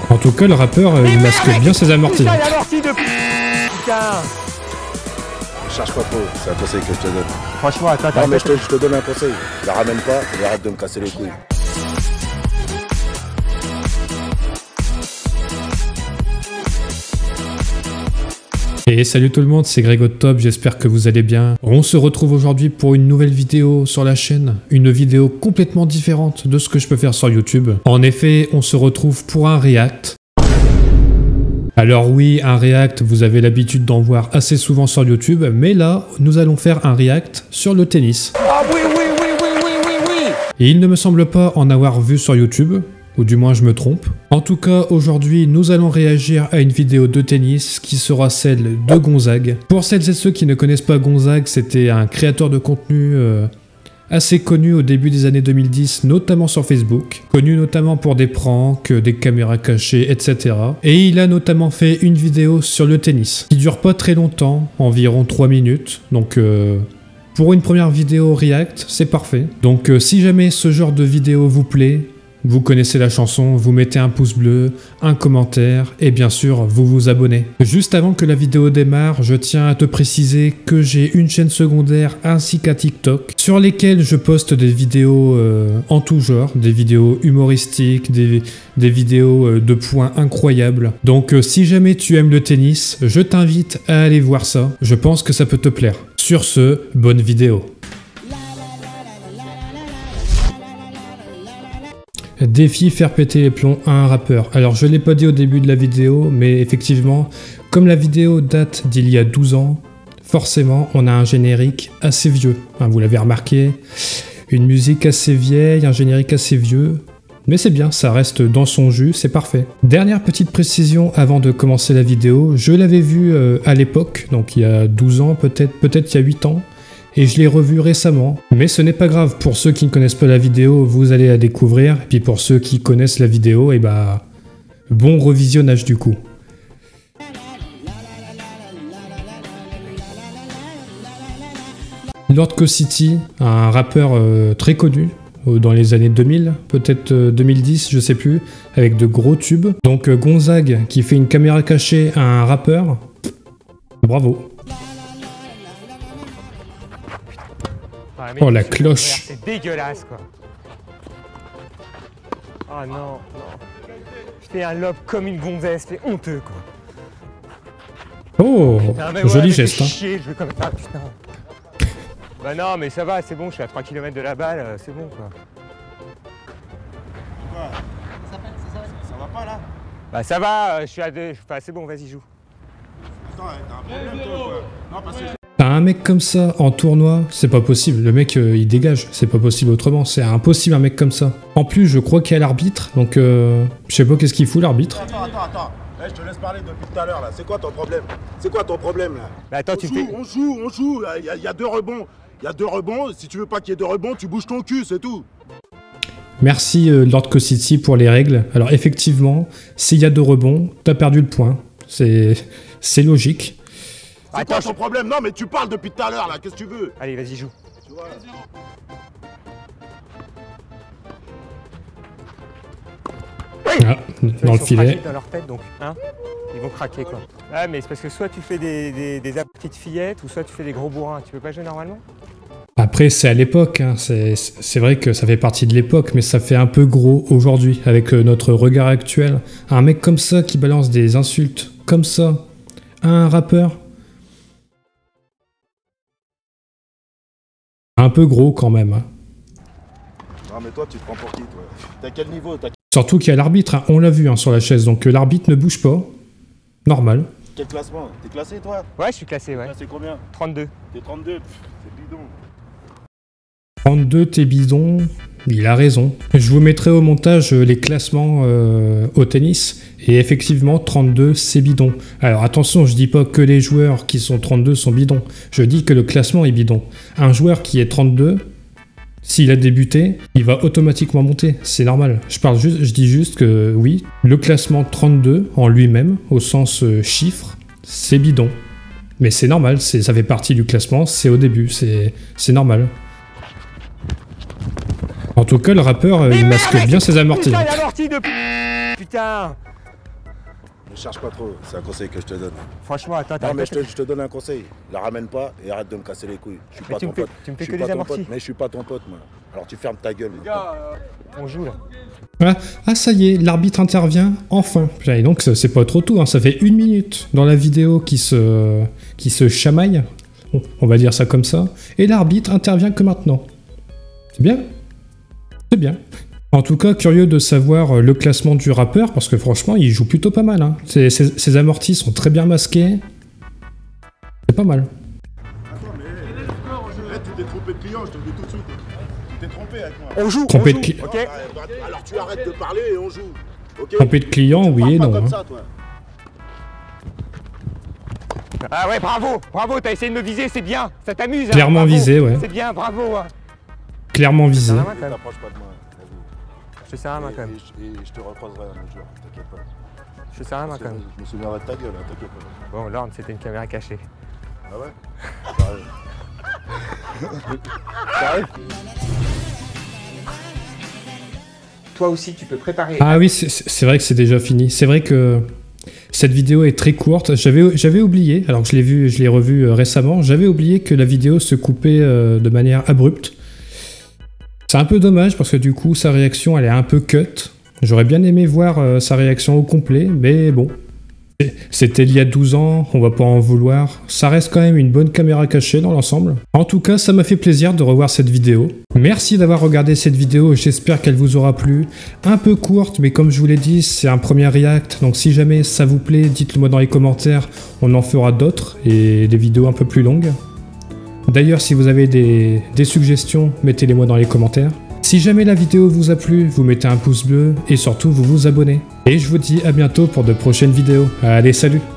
En tout cas, le rappeur, il masque bien ses amortis. Putain, il a amorti depuis... Putain. Ne cherche pas trop, c'est un conseil que je te donne. Franchement, attends, Non mais je te donne un conseil, la ramène pas et arrête de me casser les couilles. Et salut tout le monde, c'est Greg au top, j'espère que vous allez bien. On se retrouve aujourd'hui pour une nouvelle vidéo sur la chaîne, une vidéo complètement différente de ce que je peux faire sur YouTube. En effet, on se retrouve pour un react. Alors oui, un react, vous avez l'habitude d'en voir assez souvent sur YouTube, mais là, nous allons faire un react sur le tennis. Ah oui. Et il ne me semble pas en avoir vu sur YouTube, ou du moins je me trompe. En tout cas, aujourd'hui, nous allons réagir à une vidéo de tennis qui sera celle de Gonzague. Pour celles et ceux qui ne connaissent pas Gonzague, c'était un créateur de contenu assez connu au début des années 2010, notamment sur Facebook. Connu notamment pour des pranks, des caméras cachées, etc. Et il a notamment fait une vidéo sur le tennis, qui dure pas très longtemps, environ 3 minutes. Donc pour une première vidéo react, c'est parfait. Donc si jamais ce genre de vidéo vous plaît, vous connaissez la chanson, vous mettez un pouce bleu, un commentaire et bien sûr vous vous abonnez. Juste avant que la vidéo démarre, je tiens à te préciser que j'ai une chaîne secondaire ainsi qu'un TikTok sur lesquels je poste des vidéos en tout genre, des vidéos humoristiques, des vidéos de points incroyables. Donc si jamais tu aimes le tennis, je t'invite à aller voir ça, je pense que ça peut te plaire. Sur ce, bonne vidéo. Défi faire péter les plombs à un rappeur. Alors je l'ai pas dit au début de la vidéo, mais effectivement, comme la vidéo date d'il y a 12 ans, forcément on a un générique assez vieux. Hein, vous l'avez remarqué, une musique assez vieille, un générique assez vieux. Mais c'est bien, ça reste dans son jus, c'est parfait. Dernière petite précision avant de commencer la vidéo, je l'avais vu à l'époque, donc il y a 12 ans, peut-être il y a 8 ans. Et je l'ai revu récemment. Mais ce n'est pas grave, pour ceux qui ne connaissent pas la vidéo, vous allez la découvrir. Et puis pour ceux qui connaissent la vidéo, et bah, bon revisionnage du coup. Lord City, un rappeur très connu dans les années 2000, peut-être 2010, je sais plus, avec de gros tubes. Donc Gonzague qui fait une caméra cachée à un rappeur, bravo. Oh la cloche. C'est dégueulasse quoi. Oh non. Je fais un lob comme une gonzesse, c'est honteux quoi. Oh, joli geste. Chier, je vais comme ça, putain. Bah non mais ça va, c'est bon, je suis à 3 km de la balle, c'est bon quoi. Quoi ? Ça va pas là ? Bah ça va, je suis à 2, enfin c'est bon, vas-y joue. Attends, t'as un problème toi ou quoi ? Non parce que... T'as un mec comme ça en tournoi, c'est pas possible. Le mec, il dégage. C'est pas possible autrement. C'est impossible un mec comme ça. En plus, je crois qu'il y a l'arbitre. Donc, je sais pas qu'est-ce qu'il fout l'arbitre. Attends. Hey, je te laisse parler depuis tout à l'heure là. C'est quoi ton problème ? C'est quoi ton problème là ? Bah attends, on joue. Il y a 2 rebonds. Il y a 2 rebonds. Si tu veux pas qu'il y ait 2 rebonds, tu bouges ton cul, c'est tout. Merci Lord City pour les règles. Alors effectivement, s'il y a 2 rebonds, t'as perdu le point. C'est logique. C'est quoi ton problème ? Non mais tu parles depuis tout à l'heure là, qu'est-ce que tu veux ? Allez, vas-y, joue. Tu vois, Ah, dans le filet. Dans leur tête, donc, hein, ils vont craquer quoi. Ah mais c'est parce que soit tu fais des petites fillettes ou soit tu fais des gros bourrins. Tu peux pas jouer normalement ? Après, c'est à l'époque. Hein. C'est vrai que ça fait partie de l'époque, mais ça fait un peu gros aujourd'hui avec notre regard actuel. Un mec comme ça qui balance des insultes comme ça à un rappeur. Un peu gros quand même. Hein. non mais toi tu te prends pour qui toi ? T'as quel niveau ? Surtout qu'il y a l'arbitre, hein. On l'a vu hein, sur la chaise, donc l'arbitre ne bouge pas. Normal. Quel classement ? T'es classé toi ? Ouais, je suis classé, ouais. C'est combien ? 32. T'es 32 ? C'est bidon. 32, t'es bidon. Il a raison. Je vous mettrai au montage les classements au tennis. Et effectivement, 32, c'est bidon. Alors attention, je dis pas que les joueurs qui sont 32 sont bidons. Je dis que le classement est bidon. Un joueur qui est 32, s'il a débuté, il va automatiquement monter. C'est normal. Je dis juste que oui, le classement 32 en lui-même, au sens chiffre, c'est bidon. Mais c'est normal, ça fait partie du classement, c'est au début, c'est normal. En tout cas, le rappeur, il masque bien ses amortis. Putain, il a amorti depuis... Putain. Ne cherche pas trop, c'est un conseil que je te donne. Franchement, attends, Non, mais je te donne un conseil. La ramène pas et arrête de me casser les couilles. Je suis pas ton pote. Tu me fais Je que suis des pas ton amortis. pote, mais je suis pas ton pote, moi. Alors tu fermes ta gueule. On joue là. Voilà. Ah ça y est, l'arbitre intervient enfin. Putain, et donc c'est pas trop tôt, hein. Ça fait 1 minute dans la vidéo qui se chamaille. Bon, on va dire ça comme ça. Et l'arbitre intervient que maintenant. C'est bien. C'est bien. En tout cas, curieux de savoir le classement du rappeur, parce que franchement, il joue plutôt pas mal. Hein. Ses amortis sont très bien masqués. C'est pas mal. Attends, mais tu t'es trompé de client, je te le dis tout de suite. Tu t'es trompé avec moi. On joue, Trompé de ok. Alors tu arrêtes de parler et on joue. Ok. Trompé de client, oui et non. Comme Hein. ça, toi. Ah ouais, bravo, t'as essayé de me viser, c'est bien, ça t'amuse. Clairement visé, ouais. C'est bien, bravo. Hein. Clairement visé. Ne t'approche pas de moi. Je te sers la main quand même. Et je te recroiserai un autre jour, t'inquiète pas. Je te sers la main quand même. Je me souviendrai de ta gueule, hein, t'inquiète pas. Bon, Lord, c'était une caméra cachée. Ah ouais? Sérieux? Toi aussi, tu peux préparer. Ah oui, c'est vrai que c'est déjà fini. C'est vrai que cette vidéo est très courte. J'avais oublié, alors que je l'ai revu récemment, j'avais oublié que la vidéo se coupait de manière abrupte. C'est un peu dommage parce que du coup, sa réaction, elle est un peu cut. J'aurais bien aimé voir sa réaction au complet, mais bon. C'était il y a 12 ans, on va pas en vouloir. Ça reste quand même une bonne caméra cachée dans l'ensemble. En tout cas, ça m'a fait plaisir de revoir cette vidéo. Merci d'avoir regardé cette vidéo, j'espère qu'elle vous aura plu. Un peu courte, mais comme je vous l'ai dit, c'est un premier react. Donc si jamais ça vous plaît, dites-le moi dans les commentaires. On en fera d'autres et des vidéos un peu plus longues. D'ailleurs, si vous avez des suggestions, mettez-les moi dans les commentaires. Si jamais la vidéo vous a plu, vous mettez un pouce bleu et surtout vous vous abonnez. Et je vous dis à bientôt pour de prochaines vidéos. Allez, salut!